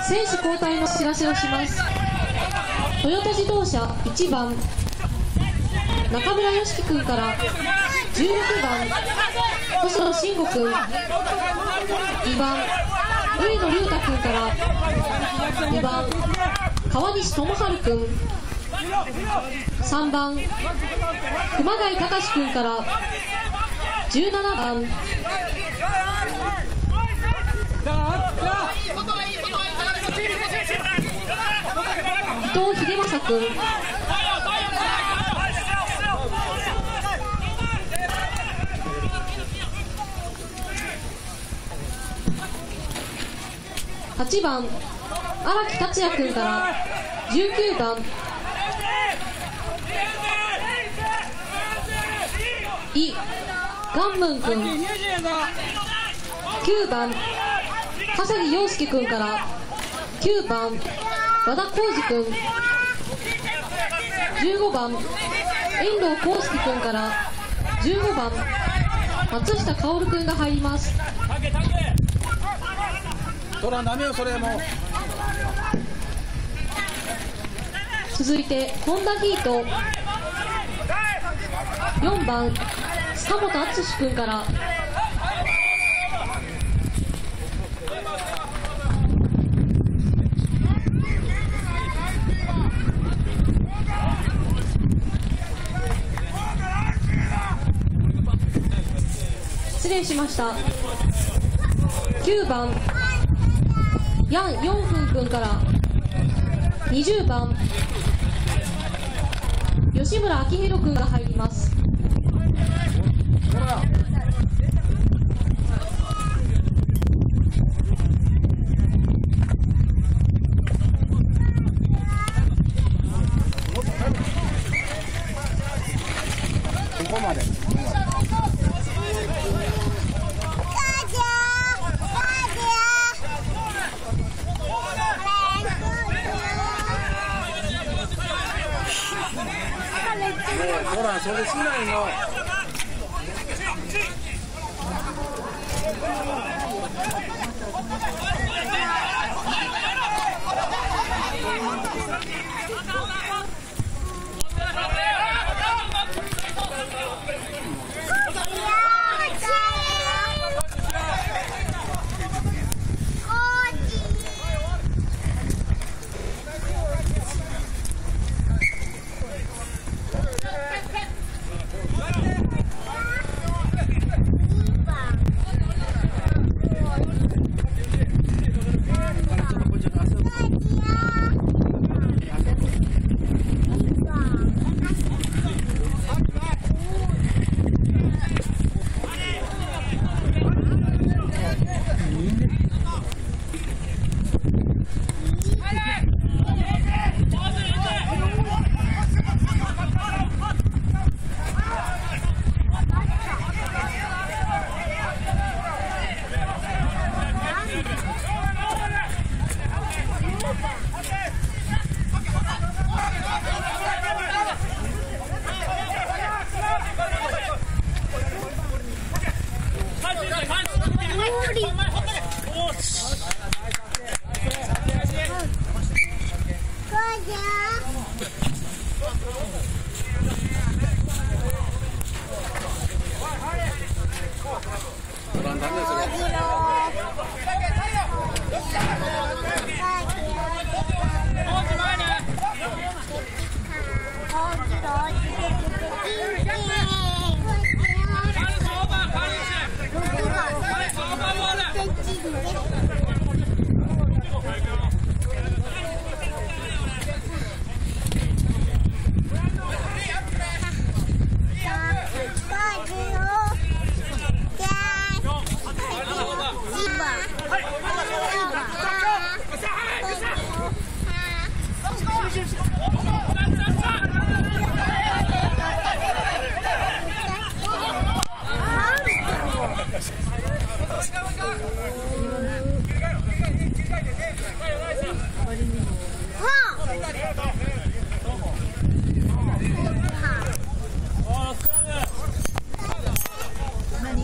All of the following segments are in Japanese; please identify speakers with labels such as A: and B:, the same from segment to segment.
A: 選手交代の知らせをします。トヨタ自動車1番中村良樹君から16番星野慎吾君、2番上野龍太君から2番川西智春君、3番熊谷隆君から17番伊藤秀正君、8番荒木達也君から19番イ・ガンムン君、9番笠木陽介君から9番和田浩二君、15番遠藤康介君から15番松下薫君が入ります。
B: トラダメよそれもう。
A: 続いてホンダヒート4番佐本敦君から失礼しました。9番ヤン・ヨンフン君から20番吉村明宏君が入ります。
B: ここまで。ほら、それしないの。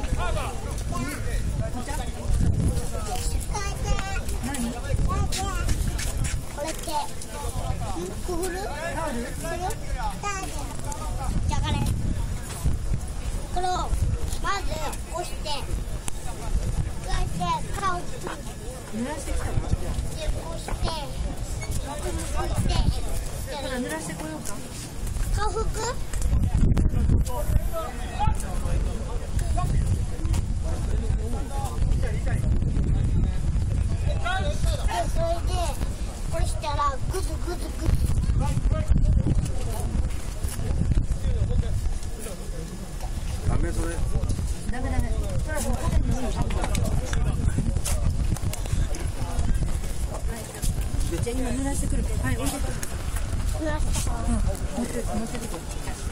C: 何じゃがれ。これをまず押して、こうやって顔を濡らしてきたの？で、こうして、こうして、濡らしてこようか。顔拭く？それでこれしたらグズグズグズ。
B: ダメそれ。
C: ダメダメ。それはもうここで飲む。じゃあ今濡らしてくるけど、はい、置いてくる。濡らしたから。持ってきて。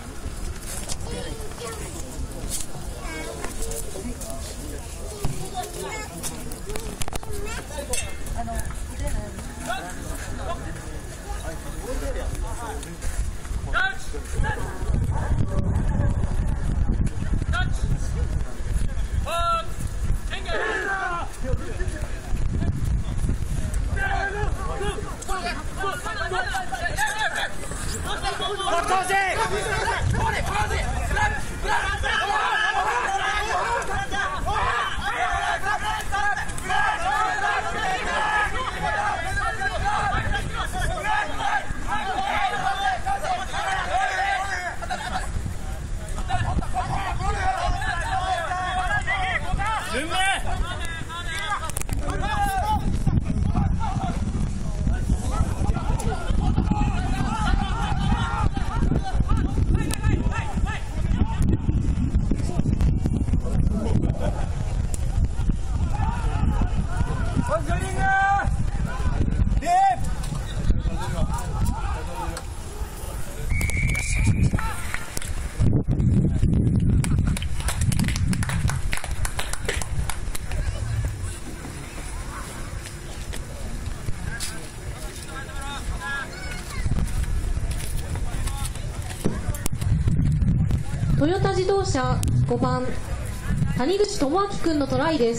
A: トヨタ自動車5番谷口智明君のトライです。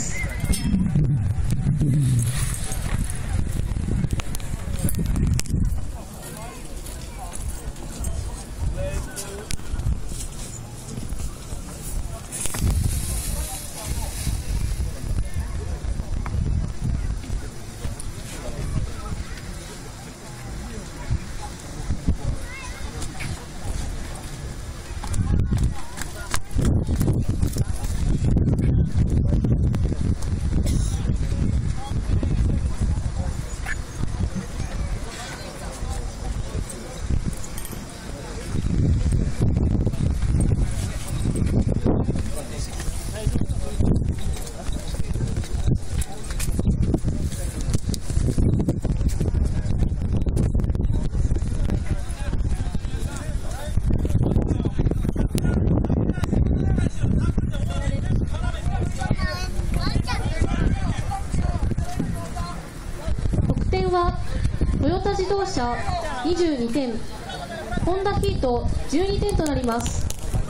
A: トヨタ自動車22点、ホンダヒート12点となります。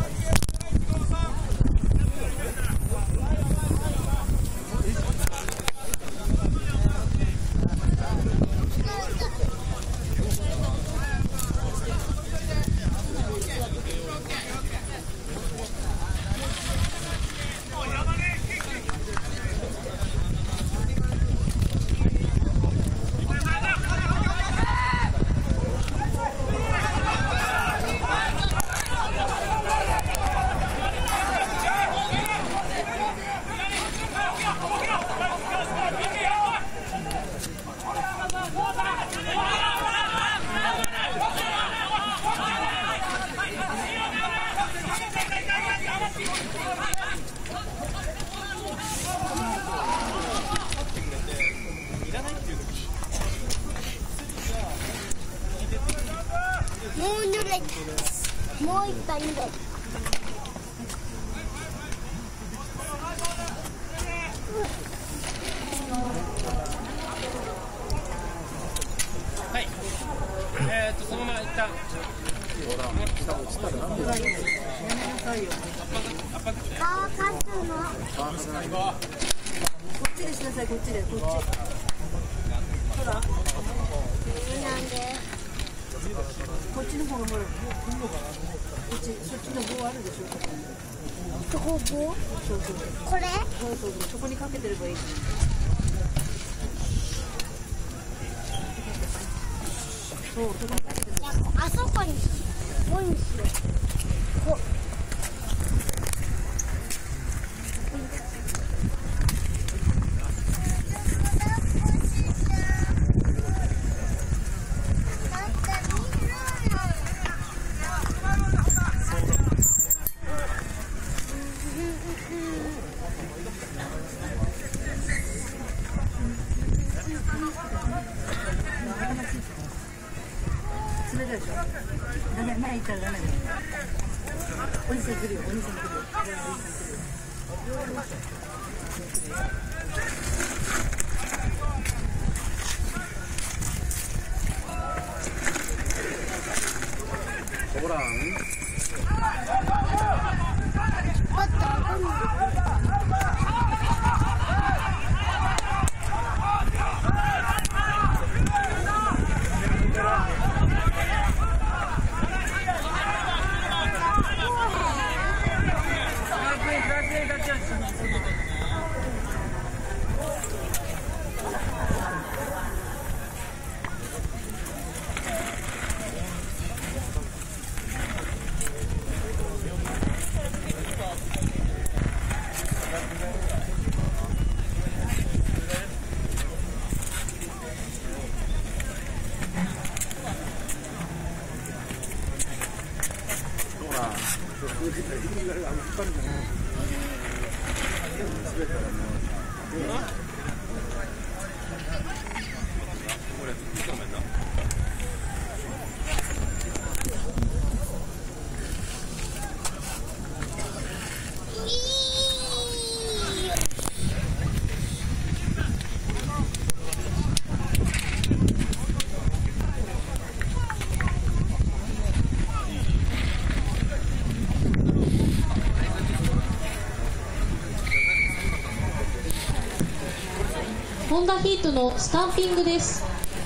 C: もう一杯入れる。
D: はい。そのまま一旦。
C: 乾かすの。
E: こっちでしなさい、こっちで、こっち。ほら。
C: なんで。
E: こっちの方がほら、こっち、そっちの棒あるでしょ。
C: そこ棒？
E: そうそう
C: これ？
E: そうそう、そこにかけてればいい。そう、そこにかけてればいい。
C: あそこにここにしよう。こ
E: 冷たいでしょ。前行ったらダメだよ。お兄さん来るよ、お兄さん来るよ。
B: ほらん。
A: ホンダヒートのスタンピングです。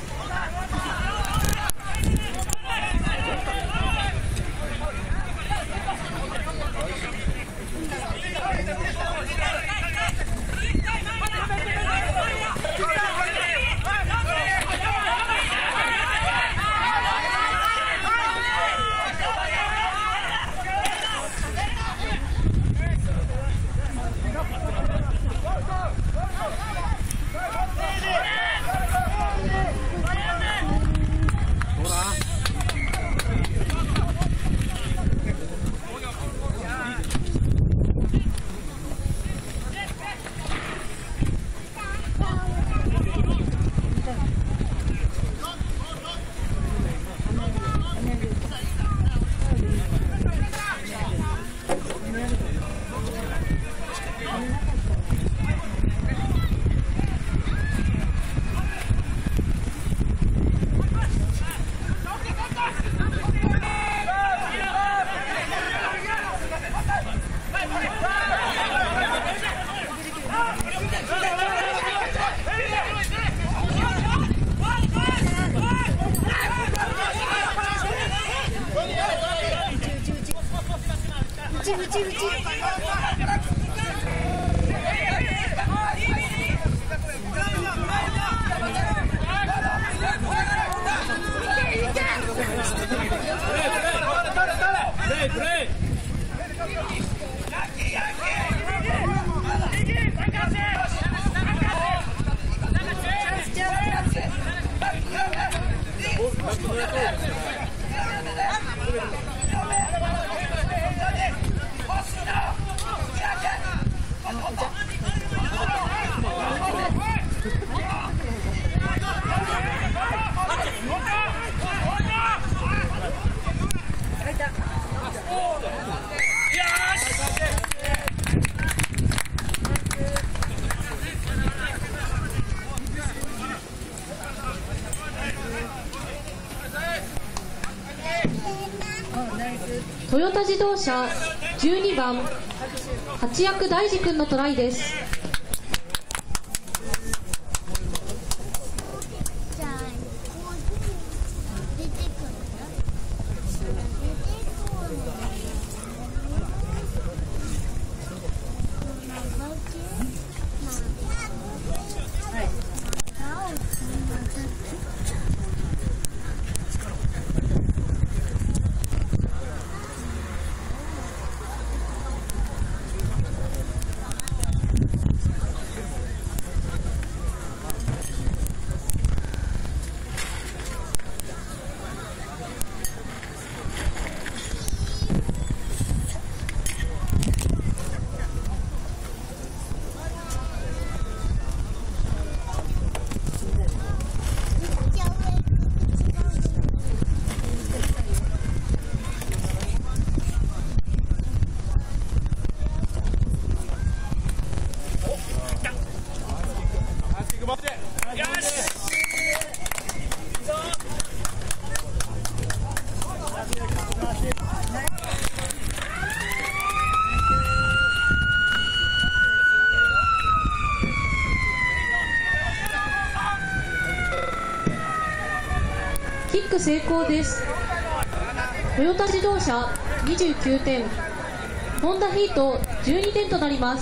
A: トヨタ自動車12番八役大二君のトライです。
C: じゃあこう出てくる。
A: キック成功です。トヨタ自動車29点、ホンダヒート12点となります。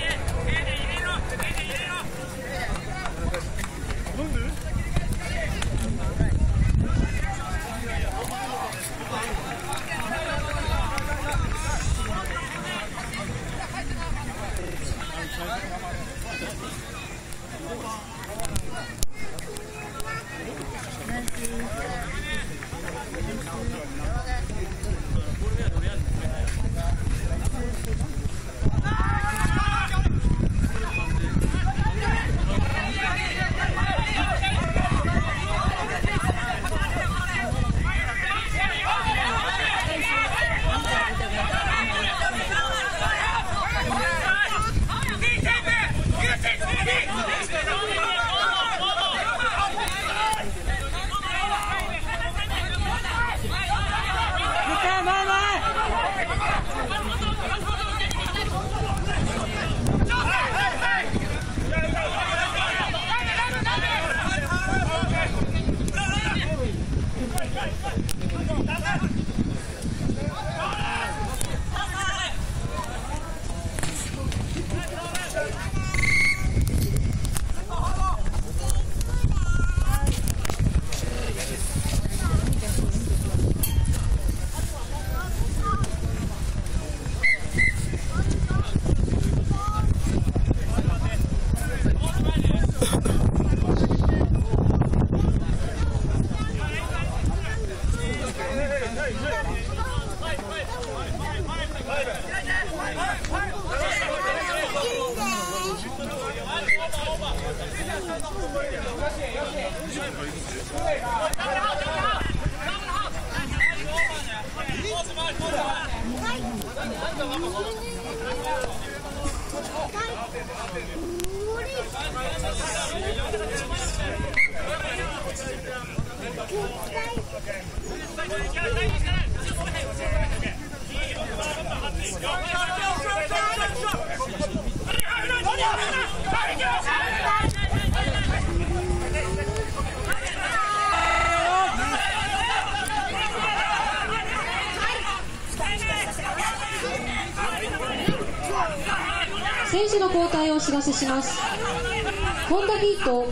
A: 選手の交代をお知らせします。ホンダヒート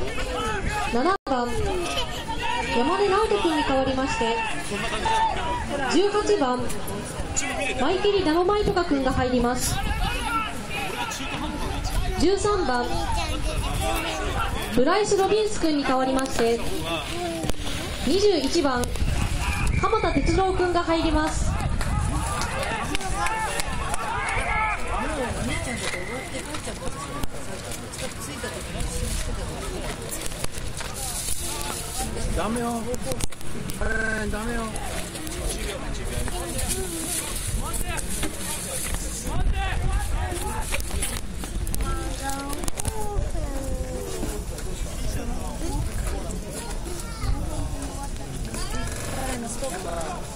A: 7番山根直人君に代わりまして18番マイケリ・ダノマイトカ君が入ります。13番ブライス・ロビンス君に代わりまして21番鎌田哲郎君が入ります。
B: ダメよ。ダメよ。
C: ストップ。